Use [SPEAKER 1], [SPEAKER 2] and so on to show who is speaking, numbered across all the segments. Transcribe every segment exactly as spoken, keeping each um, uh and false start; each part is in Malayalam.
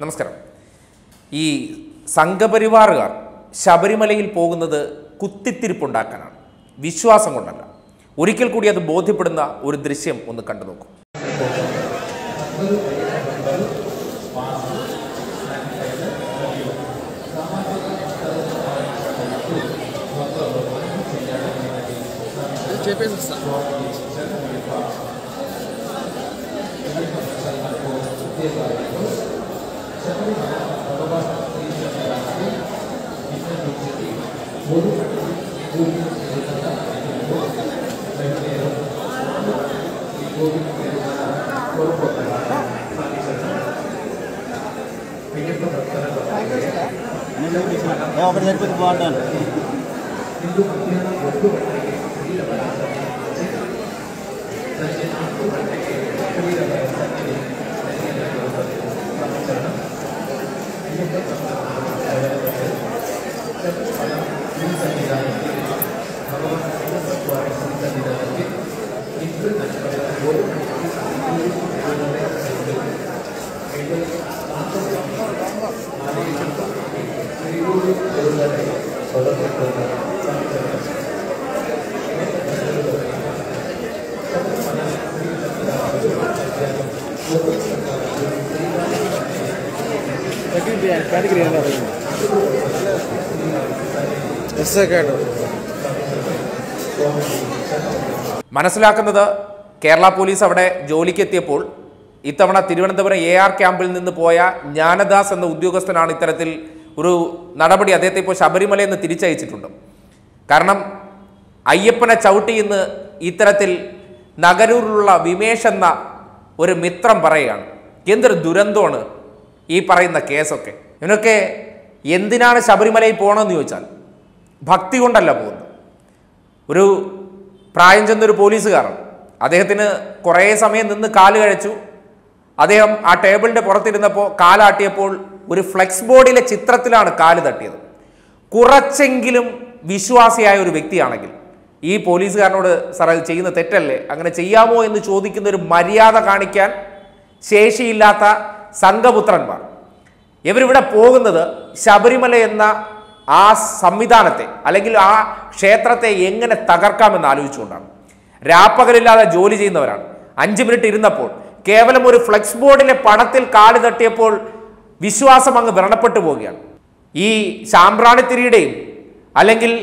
[SPEAKER 1] നമസ്കാരം. ഈ സംഘപരിവാറുകാർ ശബരിമലയിൽ പോകുന്നത് കുത്തിത്തിരിപ്പുണ്ടാക്കാനാണ്, വിശ്വാസം കൊണ്ടല്ല. ഒരിക്കൽ കൂടി അത് ബോധ്യപ്പെടുന്ന ഒരു ദൃശ്യം ഒന്ന് കണ്ടു നോക്കൂ. മനസ്സിലാക്കുന്നത് കേരള പോലീസ് അവിടെ ജോലിക്ക് എത്തിയപ്പോൾ ഇത്തവണ തിരുവനന്തപുരം എ ആർ ക്യാമ്പിൽ നിന്ന് പോയ ജ്ഞാനദാസ് എന്ന ഉദ്യോഗസ്ഥനാണ് ഇത്തരത്തിൽ ഒരു നടപടി. അദ്ദേഹത്തെ ഇപ്പോൾ ശബരിമലയിൽ നിന്ന് തിരിച്ചയച്ചിട്ടുണ്ട്. കാരണം അയ്യപ്പനെ ചവിട്ടി എന്ന് ഇത്തരത്തിൽ നഗരൂരിലുള്ള വിമേഷ് എന്ന ഒരു മിത്രം പറയുകയാണ്. എന്തൊരു ദുരന്തമാണ് ഈ പറയുന്ന കേസൊക്കെ. ഇവനൊക്കെ എന്തിനാണ് ശബരിമലയിൽ പോകണമെന്ന് ചോദിച്ചാൽ ഭക്തി കൊണ്ടല്ല പോകുന്നത്. ഒരു പ്രായം ചെന്നൊരു പോലീസുകാരൻ, അദ്ദേഹത്തിന് കുറേ സമയം നിന്ന് കാല് കഴിച്ചു. അദ്ദേഹം ആ ടേബിളിൻ്റെ പുറത്തിരുന്നപ്പോൾ കാലാട്ടിയപ്പോൾ ഒരു ഫ്ലെക്സ് ബോർഡിലെ ചിത്രത്തിലാണ് കാല് തട്ടിയത്. കുറച്ചെങ്കിലും വിശ്വാസിയായ ഒരു വ്യക്തിയാണെങ്കിൽ ഈ പോലീസുകാരനോട് സാർ അത് ചെയ്യുന്ന തെറ്റല്ലേ, അങ്ങനെ ചെയ്യാമോ എന്ന് ചോദിക്കുന്ന ഒരു മര്യാദ കാണിക്കാൻ ശേഷിയില്ലാത്ത സംഘപുത്രന്മാർ. ഇവരിവിടെ പോകുന്നത് ശബരിമല എന്ന ആ സംവിധാനത്തെ അല്ലെങ്കിൽ ആ ക്ഷേത്രത്തെ എങ്ങനെ തകർക്കാമെന്ന് ആലോചിച്ചുകൊണ്ടാണ്. രാപ്പകലില്ലാതെ ജോലി ചെയ്യുന്നവരാണ്. അഞ്ച് മിനിറ്റ് ഇരുന്നപ്പോൾ കേവലം ഒരു ഫ്ലെക്സ് ബോർഡിലെ പടത്തിൽ കാല് തട്ടിയപ്പോൾ വിശ്വാസം അങ്ങ് വ്രണപ്പെട്ടു പോവുകയാണ്. ഈ ശാമ്പ്രാണിത്തിരിയുടെയും അല്ലെങ്കിൽ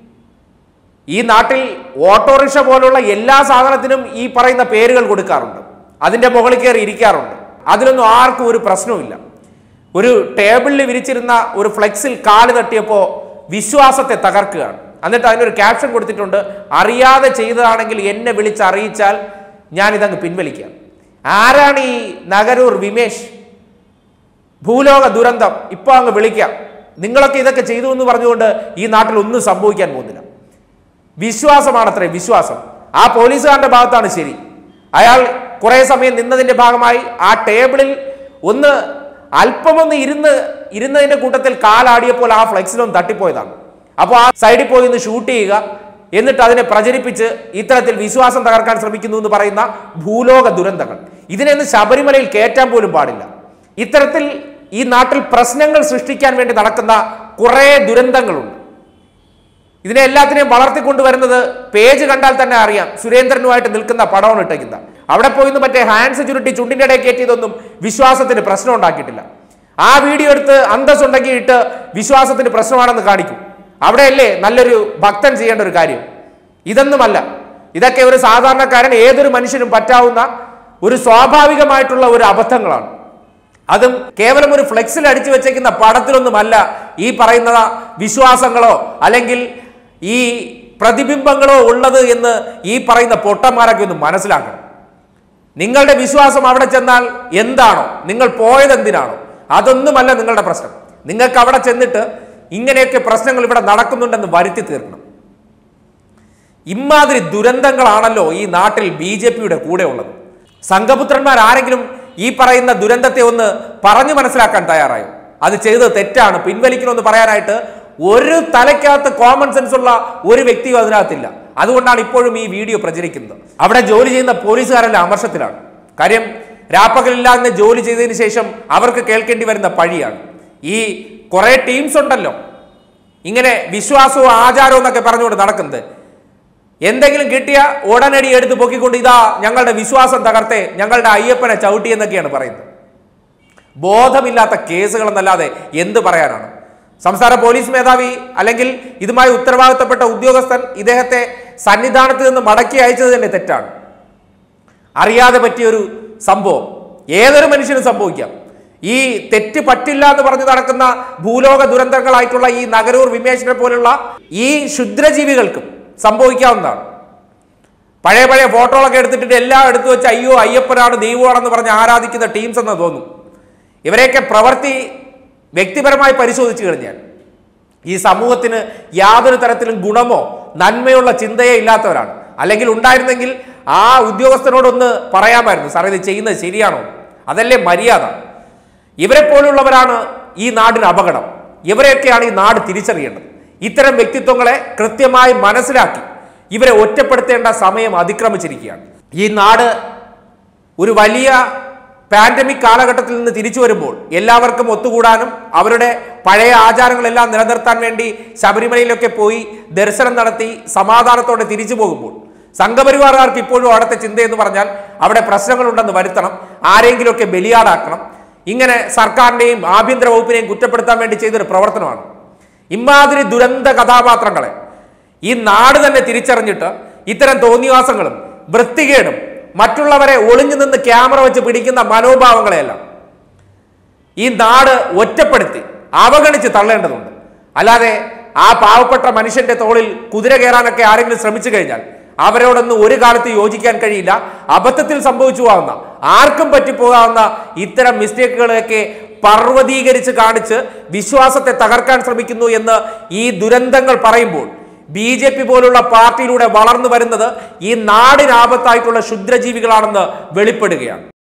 [SPEAKER 1] ഈ നാട്ടിൽ ഓട്ടോറിക്ഷ പോലുള്ള എല്ലാ സാധനത്തിനും ഈ പറയുന്ന പേരുകൾ കൊടുക്കാറുണ്ട്, അതിൻ്റെ മുകളിൽ കയറി ഇരിക്കാറുണ്ട്. അതിലൊന്നും ആർക്കും ഒരു പ്രശ്നവുമില്ല. ഒരു ടേബിളിൽ വിരിച്ചിരുന്ന ഒരു ഫ്ലെക്സിൽ കാല് തട്ടിയപ്പോൾ വിശ്വാസത്തെ തകർക്കുകയാണ്. എന്നിട്ട് അതിനൊരു ക്യാപ്ഷൻ കൊടുത്തിട്ടുണ്ട്, അറിയാതെ ചെയ്തതാണെങ്കിൽ എന്നെ വിളിച്ച് അറിയിച്ചാൽ ഞാനിതങ്ങ് പിൻവലിക്കാം. ആരാണ് ഈ നഗരൂർ വിമേഷ്? ഭൂലോക ദുരന്തം ഇപ്പോൾ അങ്ങ് വിളിക്കാം. നിങ്ങളൊക്കെ ഇതൊക്കെ ചെയ്തു എന്ന് പറഞ്ഞുകൊണ്ട് ഈ നാട്ടിൽ ഒന്നും സംഭവിക്കാൻ പോകുന്നില്ല. വിശ്വാസമാണത്രേ, വിശ്വാസം. ആ പോലീസുകാരൻ്റെ ഭാഗത്താണ് ശരി. അയാൾ കുറേ സമയം നിന്നതിൻ്റെ ഭാഗമായി ആ ടേബിളിൽ ഒന്ന് അല്പമൊന്ന് ഇരുന്ന് ഇരുന്നതിൻ്റെ കൂട്ടത്തിൽ കാലാടിയപ്പോൾ ആ ഫ്ലെക്സിലൊന്ന് തട്ടിപ്പോയതാണ്. അപ്പോൾ ആ സൈഡിൽ പോയി ഒന്ന് ഷൂട്ട് ചെയ്യുക, എന്നിട്ട് അതിനെ പ്രചരിപ്പിച്ച് ഇത്തരത്തിൽ വിശ്വാസം തകർക്കാൻ ശ്രമിക്കുന്നു എന്ന് പറയുന്ന ഭൂലോക ദുരന്തങ്ങൾ. ഇതിനെയൊന്നും ശബരിമലയിൽ കയറ്റാൻ പോലും പാടില്ല. ഇത്തരത്തിൽ ഈ നാട്ടിൽ പ്രശ്നങ്ങൾ സൃഷ്ടിക്കാൻ വേണ്ടി നടക്കുന്ന കുറേ ദുരന്തങ്ങളുണ്ട്. ഇതിനെ എല്ലാത്തിനെയും വളർത്തിക്കൊണ്ടുവരുന്നത് പേജ് കണ്ടാൽ തന്നെ അറിയാം. സുരേന്ദ്രനുമായിട്ട് നിൽക്കുന്ന പടമാണ് ഇട്ടേക്കുന്ന. അവിടെ പോയിന്ന് മറ്റേ ഹാൻഡ്സ് ചുരുട്ടി ചുണ്ടിൻ്റെ ഇടയിൽ കയറ്റിയതൊന്നും വിശ്വാസത്തിന് പ്രശ്നം ഉണ്ടാക്കിയിട്ടില്ല. ആ വീഡിയോ എടുത്ത് അന്തസ്സുണ്ടെങ്കിൽ ഇട്ട് വിശ്വാസത്തിന് പ്രശ്നമാണെന്ന് കാണിക്കും. അവിടെയല്ലേ നല്ലൊരു ഭക്തൻ ചെയ്യേണ്ട ഒരു കാര്യം. ഇതൊന്നുമല്ല. ഇതൊക്കെ ഒരു സാധാരണക്കാരൻ ഏതൊരു മനുഷ്യനും പറ്റാവുന്ന ഒരു സ്വാഭാവികമായിട്ടുള്ള ഒരു അബദ്ധങ്ങളാണ്. അതും കേവലം ഒരു ഫ്ലെക്സിൽ അടിച്ചു വെച്ചേക്കുന്ന പടത്തിലൊന്നുമല്ല ഈ പറയുന്ന വിശ്വാസങ്ങളോ അല്ലെങ്കിൽ ഈ പ്രതിബിംബങ്ങളോ ഉള്ളത് എന്ന് ഈ പറയുന്ന പൊട്ടന്മാരൊക്കെ ഒന്ന് മനസ്സിലാക്കണം. നിങ്ങളുടെ വിശ്വാസം അവിടെ ചെന്നാൽ എന്താണോ, നിങ്ങൾ പോയത് എന്തിനാണോ, അതൊന്നുമല്ല നിങ്ങളുടെ പ്രശ്നം. നിങ്ങൾക്ക് അവിടെ ചെന്നിട്ട് ഇങ്ങനെയൊക്കെ പ്രശ്നങ്ങൾ ഇവിടെ നടക്കുന്നുണ്ടെന്ന് വരുത്തി തീർക്കണം. ഇമാതിരി ദുരന്തങ്ങളാണല്ലോ ഈ നാട്ടിൽ ബി ജെ പിയുടെ കൂടെ ഉള്ളത്. സംഘപുത്രന്മാർ ആരെങ്കിലും ഈ പറയുന്ന ദുരന്തത്തെ ഒന്ന് പറഞ്ഞു മനസ്സിലാക്കാൻ തയ്യാറായോ? അത് ചെയ്തത് തെറ്റാണ്, പിൻവലിക്കണമെന്ന് പറയാനായിട്ട് ഒരു തലയ്ക്കകത്ത് കോമൺ സെൻസ് ഉള്ള ഒരു വ്യക്തിയും അതിനകത്തില്ല. അതുകൊണ്ടാണ് ഇപ്പോഴും ഈ വീഡിയോ പ്രചരിക്കുന്നത്. അവിടെ ജോലി ചെയ്യുന്ന പോലീസുകാരെല്ലാം അമർഷത്തിലാണ്. കാര്യം രാപ്പകലില്ലാതെ ജോലി ചെയ്തതിന് ശേഷം അവർക്ക് കേൾക്കേണ്ടി വരുന്ന പഴിയാണ്. ഈ കുറെ ടീംസ് ഉണ്ടല്ലോ ഇങ്ങനെ വിശ്വാസവും ആചാരവും എന്നൊക്കെ പറഞ്ഞുകൊണ്ട് നടക്കുന്നത്. എന്തെങ്കിലും കിട്ടിയ ഉടനടി എടുത്ത് പൊക്കിക്കൊണ്ട് ഇതാ ഞങ്ങളുടെ വിശ്വാസം തകർത്തെ, ഞങ്ങളുടെ അയ്യപ്പനെ ചവിട്ടി എന്നൊക്കെയാണ് പറയുന്നത്. ബോധമില്ലാത്ത കേസുകൾ എന്നല്ലാതെ എന്ത് പറയാനാണ്? സംസ്ഥാന പോലീസ് മേധാവി അല്ലെങ്കിൽ ഇതുമായി ഉത്തരവാദിത്തപ്പെട്ട ഉദ്യോഗസ്ഥൻ ഇദ്ദേഹത്തെ സന്നിധാനത്ത് നിന്ന് മടക്കി അയച്ചത് തന്നെ തെറ്റാണ്. അറിയാതെ പറ്റിയൊരു സംഭവം ഏതൊരു മനുഷ്യനും സംഭവിക്കാം. ഈ തെറ്റ് പറ്റില്ല എന്ന് പറഞ്ഞ് നടക്കുന്ന ഭൂലോക ദുരന്തങ്ങളായിട്ടുള്ള ഈ നഗരൂർ വിമേശനെ പോലുള്ള ഈ ക്ഷുദ്രജീവികൾക്കും സംഭവിക്കാവുന്നതാണ്. പഴയ പഴയ ഫോട്ടോകളൊക്കെ എടുത്തിട്ട് എല്ലാം എടുത്തു വെച്ച് അയ്യോ അയ്യപ്പനാണ് ദൈവമാണെന്ന് പറഞ്ഞ് ആരാധിക്കുന്ന ടീംസ് എന്ന് തോന്നും. ഇവരെയൊക്കെ പ്രവൃത്തി വ്യക്തിപരമായി പരിശോധിച്ചു കഴിഞ്ഞാൽ ഈ സമൂഹത്തിന് യാതൊരു തരത്തിലും ഗുണമോ നന്മയുള്ള ചിന്തയോ ഇല്ലാത്തവരാണ്. അല്ലെങ്കിൽ ഉണ്ടായിരുന്നെങ്കിൽ ആ ഉദ്യോഗസ്ഥനോടൊന്ന് പറയാമായിരുന്നു, സാറേ ഇത് ചെയ്യുന്നത് ശരിയാണോ, അതല്ലേ മര്യാദ. ഇവരെ പോലുള്ളവരാണ് ഈ നാടിന് അപകടം. ഇവരെയൊക്കെയാണ് ഈ നാട് തിരിച്ചറിയേണ്ടത്. ഇത്തരം വ്യക്തിത്വങ്ങളെ കൃത്യമായി മനസ്സിലാക്കി ഇവരെ ഒറ്റപ്പെടുത്തേണ്ട സമയം അതിക്രമിച്ചിരിക്കുകയാണ്. ഈ നാട് ഒരു വലിയ പാൻഡമിക് കാലഘട്ടത്തിൽ നിന്ന് തിരിച്ചു വരുമ്പോൾ എല്ലാവർക്കും ഒത്തുകൂടാനും അവരുടെ പഴയ ആചാരങ്ങളെല്ലാം നിലനിർത്താൻ വേണ്ടി ശബരിമലയിലൊക്കെ പോയി ദർശനം നടത്തി സമാധാനത്തോടെ തിരിച്ചു പോകുമ്പോൾ സംഘപരിവാറുകാർക്ക് ഇപ്പോഴും അവിടുത്തെ ചിന്തയെന്ന് പറഞ്ഞാൽ അവിടെ പ്രശ്നങ്ങളുണ്ടെന്ന് വരുത്തണം, ആരെങ്കിലുമൊക്കെ ബലിയാടാക്കണം. ഇങ്ങനെ സർക്കാരിൻ്റെയും ആഭ്യന്തര വകുപ്പിനെയും കുറ്റപ്പെടുത്താൻ വേണ്ടി ചെയ്തൊരു പ്രവർത്തനമാണ്. ഇമാതിരി ദുരന്ത കഥാപാത്രങ്ങളെ ഈ നാട് തന്നെ തിരിച്ചറിഞ്ഞിട്ട് ഇത്തരം തോന്നിവാസങ്ങളും വൃത്തികേടും മറ്റുള്ളവരെ ഒളിഞ്ഞു നിന്ന് ക്യാമറ വെച്ച് പിടിക്കുന്ന മനോഭാവങ്ങളെയെല്ലാം ഈ നാട് ഒറ്റപ്പെടുത്തി അവഗണിച്ച് തള്ളേണ്ടതുണ്ട്. അല്ലാതെ ആ പാവപ്പെട്ട മനുഷ്യന്റെ തോളിൽ കുതിര കയറാനൊക്കെ ആരെങ്കിലും ശ്രമിച്ചു കഴിഞ്ഞാൽ അവരോടൊന്നും ഒരു കാലത്ത് യോജിക്കാൻ കഴിയില്ല. അബദ്ധത്തിൽ സംഭവിച്ചു പോകാവുന്ന ആർക്കും പറ്റിപ്പോകാവുന്ന ഇത്തരം മിസ്റ്റേക്കുകളെയൊക്കെ പർവ്വതീകരിച്ച് കാണിച്ച് വിശ്വാസത്തെ തകർക്കാൻ ശ്രമിക്കുന്നു എന്ന് ഈ ദുരന്തങ്ങൾ പറയുമ്പോൾ ബി ജെ പി പോലുള്ള പാർട്ടിയിലൂടെ വളർന്നു വരുന്നത് ഈ നാടിനാപത്തായിട്ടുള്ള ക്ഷുദ്രജീവികളാണെന്ന് വെളിപ്പെടുകയാണ്.